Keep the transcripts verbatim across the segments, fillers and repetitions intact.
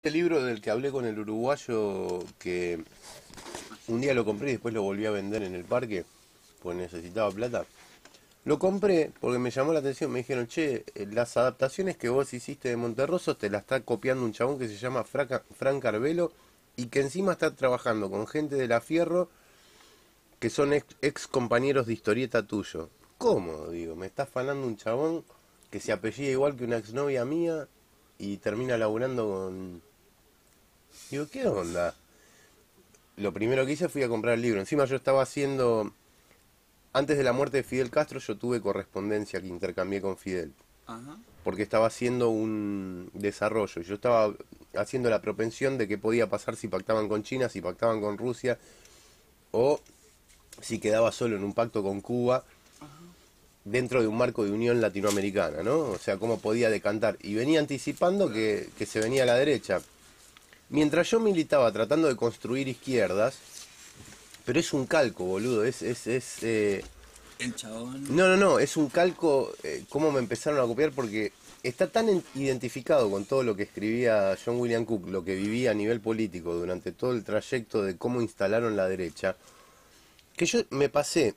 El libro del que hablé con el uruguayo, que un día lo compré y después lo volví a vender en el parque, pues necesitaba plata. Lo compré porque me llamó la atención, me dijeron, che, eh, las adaptaciones que vos hiciste de Monterroso te la está copiando un chabón que se llama Fraca- Fran Carvelo y que encima está trabajando con gente de la Fierro que son ex, ex compañeros de historieta tuyo. ¿Cómo? Digo, me está afanando un chabón que se apellida igual que una exnovia mía y termina laburando con... Digo, ¿qué onda? Lo primero que hice fui a comprar el libro. Encima yo estaba haciendo... Antes de la muerte de Fidel Castro yo tuve correspondencia que intercambié con Fidel. Ajá. Porque estaba haciendo un desarrollo. Yo estaba haciendo la propensión de qué podía pasar si pactaban con China, si pactaban con Rusia, o si quedaba solo en un pacto con Cuba dentro de un marco de unión latinoamericana, ¿no? O sea, cómo podía decantar. Y venía anticipando que, que se venía a la derecha. Mientras yo militaba tratando de construir izquierdas, pero es un calco, boludo, es... es, es eh, El chabón. No, no, no, es un calco, eh, cómo me empezaron a copiar, porque está tan en- identificado con todo lo que escribía John William Cook, lo que vivía a nivel político durante todo el trayecto de cómo instalaron la derecha, que yo me pasé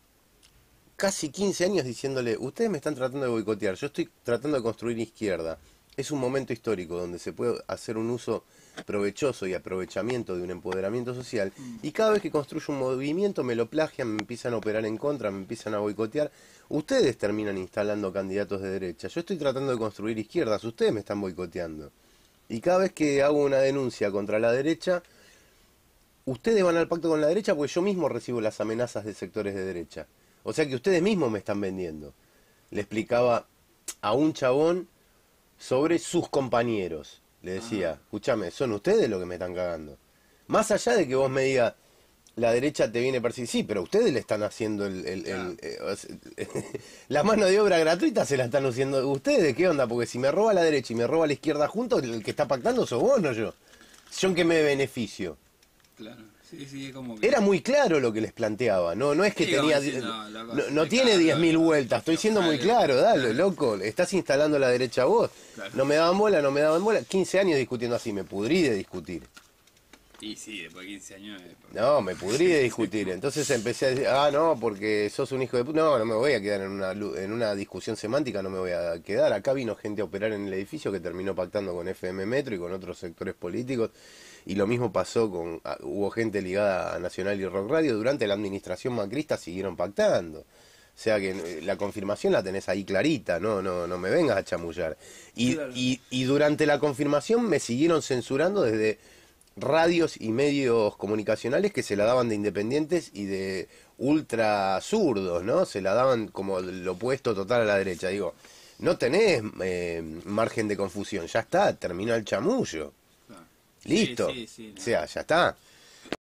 casi quince años diciéndole, ustedes me están tratando de boicotear, yo estoy tratando de construir izquierda. Es un momento histórico donde se puede hacer un uso provechoso y aprovechamiento de un empoderamiento social, y cada vez que construyo un movimiento me lo plagian, me empiezan a operar en contra, me empiezan a boicotear. Ustedes terminan instalando candidatos de derecha. Yo estoy tratando de construir izquierdas, ustedes me están boicoteando. Y cada vez que hago una denuncia contra la derecha, ustedes van al pacto con la derecha porque yo mismo recibo las amenazas de sectores de derecha. O sea que ustedes mismos me están vendiendo. Le explicaba a un chabón sobre sus compañeros. Le decía, Ajá. escúchame, son ustedes los que me están cagando. Más allá de que vos me digas, la derecha te viene a perseguir, sí, pero ustedes le están haciendo el, el- Claro. el- eh, o sea, la mano de obra gratuita se la están haciendo ustedes, ¿qué onda? Porque si me roba la derecha y me roba la izquierda juntos, el que está pactando sos vos, no yo. Yo en qué me beneficio. Claro. Sí, sí, es como que. Era muy claro lo que les planteaba, no, no es que Sí, como tenía, decir, no, loco, no, no de tiene diez cagarlo, mil lo, vueltas, estoy siendo muy aflojale. claro, dale, Claro, loco, estás instalando la derecha vos. claro. No me daban bola, no me daban bola, quince años discutiendo así, me pudrí de discutir. Y sí, después de quince años. eh, No, me pudrí de discutir, entonces empecé a decir, ah, no, porque sos un hijo de puta, no, no me voy a quedar en una, lu- en una discusión semántica, no me voy a quedar, acá vino gente a operar en el edificio que terminó pactando con F M Metro y con otros sectores políticos. Y lo mismo pasó con, ah, hubo gente ligada a Nacional y Rock Radio, durante la administración macrista siguieron pactando. O sea que eh, la confirmación la tenés ahí clarita, no, no, no me vengas a chamullar. Y, Claro. y, y durante la confirmación me siguieron censurando desde radios y medios comunicacionales que se la daban de independientes y de ultra zurdos, ¿no? Se la daban como lo opuesto total a la derecha. Digo, no tenés eh, margen de confusión, ya está, terminó el chamullo. Claro. Sí, Listo. sí, sí. O No. sea, ya está.